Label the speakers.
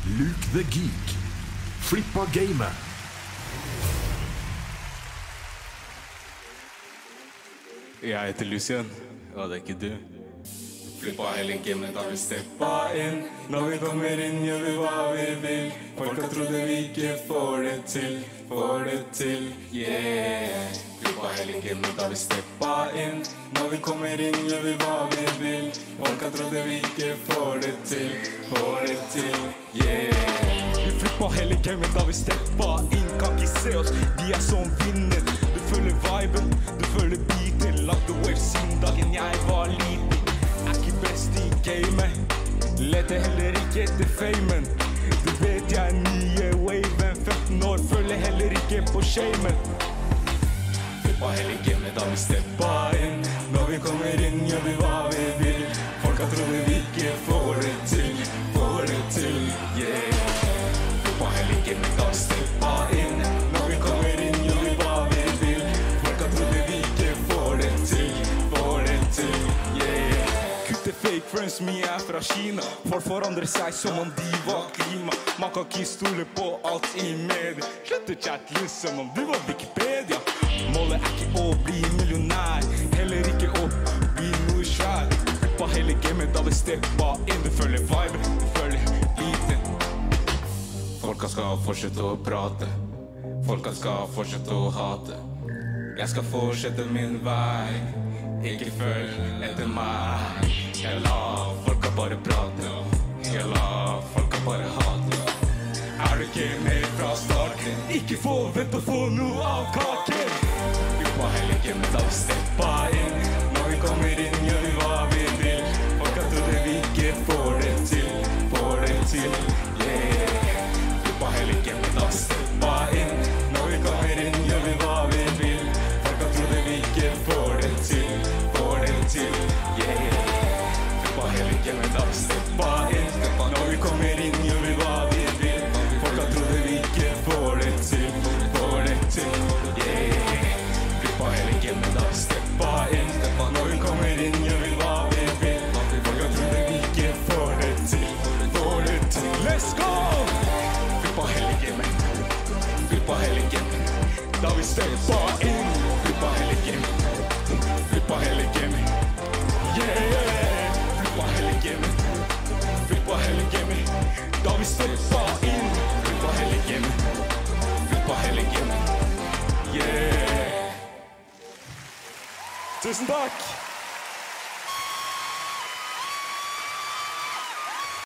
Speaker 1: Luke the Geek, Flippa Gamer.
Speaker 2: Jeg heter Lucien, og det er ikke du. Flippa hele gamet da vi steppa inn. Når vi kommer inn, gjør vi hva vi vil. Folk har trodd vi ikke får det til, yeah. Flippa hele gamet da vi steppa inn. Når vi kommer inn, gjør vi hva vi vil. Folk har trodd vi ikke får det til, yeah. Vi flippa hele gamet da vi steppa inn. Kan ikke se oss, vi er som vinner. Du føler viben, du føler beaten. Lagde waves siden dagen jeg var liten. Er ikke best i gamet, lette heller ikke etter famen. Du vet jeg er nye waven, 15 år følger heller ikke på shamen. Flippa hele gamet da vi steppa inn. Når vi kommer inn, gjør vi hva vi vil. Folk har trodd vi ikke får det til, yeah. Flippa hele gamet da vi steppa inn. Når vi kommer inn, gjør vi hva vi vil. Folk har trodd vi ikke får det til, yeah. Kutte fake friends, mye er fra Kina. Folk forandrer seg som om de var klima. Man kan ikke stole på alt i media. Slutt å chatte som om du var Wikipedia. Målet er ikke å bli millionær, heller ikke å bli noe svær. Flippa hele gamet da vi steppa inn. Du føler vibe, du føler beaten. Folka skal fortsette å prate, folka skal fortsette å hate. Jeg skal fortsette min vei, ikke følg etter meg. Jeg la folka bare prate, jeg la folka bare hate. Er du ikke med fra starten, ikke forvent å få noe av kaken. Flippa hele gamet da vi steppa inn. Når vi kommer inn, gjør vi hva vi vil. Folka trodde vi ikke får det til, yeah. Flippa hele gamet da vi steppa inn. Når vi kommer inn, gjør vi hva vi vil. Folka trodde vi ikke får det til, yeah. Flippa hele gamet da vi steppa inn. Når vi kommer inn, gjør vi hva vi vil. Folka trodde vi ikke får det til, yeah. Flippa hele gamet da vi steppa inn. Når vi kommer inn, gjør vi hva vi vil. Folka trodde vi ikke får det til. Let's go! Flippa hele gamet, flippa hele gamet da vi steppa inn. Flippa hele gamet, flippa hele gamet, yeah. Flippa hele gamet da vi steppa inn. Flippa hele gamet, yeah. Tusen takk!